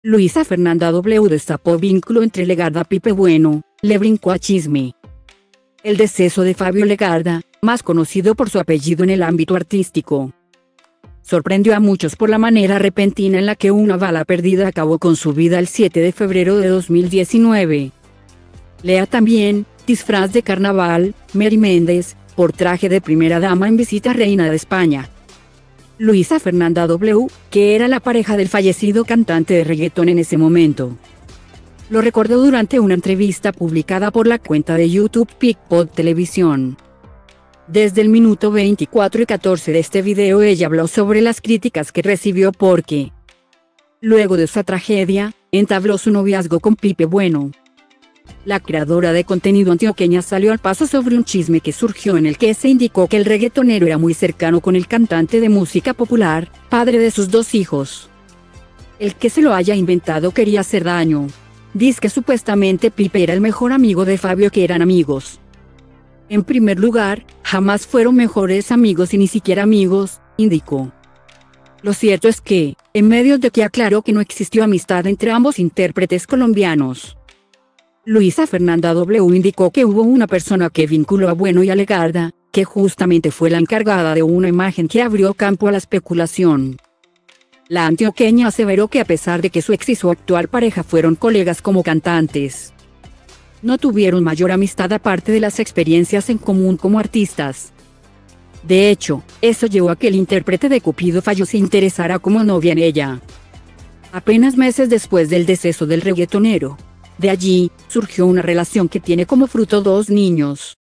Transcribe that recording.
Luisa Fernanda W. destapó vínculo entre Legarda Pipe Bueno, le brincó a chisme. El deceso de Fabio Legarda, más conocido por su apellido en el ámbito artístico, sorprendió a muchos por la manera repentina en la que una bala perdida acabó con su vida el 7 de febrero de 2019. Lea también, disfraz de carnaval, Mary Méndez, por traje de primera dama en visita a Reina de España. Luisa Fernanda W., que era la pareja del fallecido cantante de reggaetón en ese momento, lo recordó durante una entrevista publicada por la cuenta de YouTube Picpod Televisión. Desde el minuto 24 y 14 de este video ella habló sobre las críticas que recibió porque, luego de esa tragedia, entabló su noviazgo con Pipe Bueno. La creadora de contenido antioqueña salió al paso sobre un chisme que surgió en el que se indicó que el reggaetonero era muy cercano con el cantante de música popular, padre de sus dos hijos. El que se lo haya inventado quería hacer daño. Dice que supuestamente Pipe era el mejor amigo de Fabio, que eran amigos. En primer lugar, jamás fueron mejores amigos y ni siquiera amigos, indicó. Lo cierto es que, en medios de que aclaró que no existió amistad entre ambos intérpretes colombianos. Luisa Fernanda W. indicó que hubo una persona que vinculó a Bueno y a Legarda, que justamente fue la encargada de una imagen que abrió campo a la especulación. La antioqueña aseveró que a pesar de que su ex y su actual pareja fueron colegas como cantantes, no tuvieron mayor amistad aparte de las experiencias en común como artistas. De hecho, eso llevó a que el intérprete de Cupido Fallo se interesara como novia en ella. Apenas meses después del deceso del reggaetonero. De allí, surgió una relación que tiene como fruto dos niños.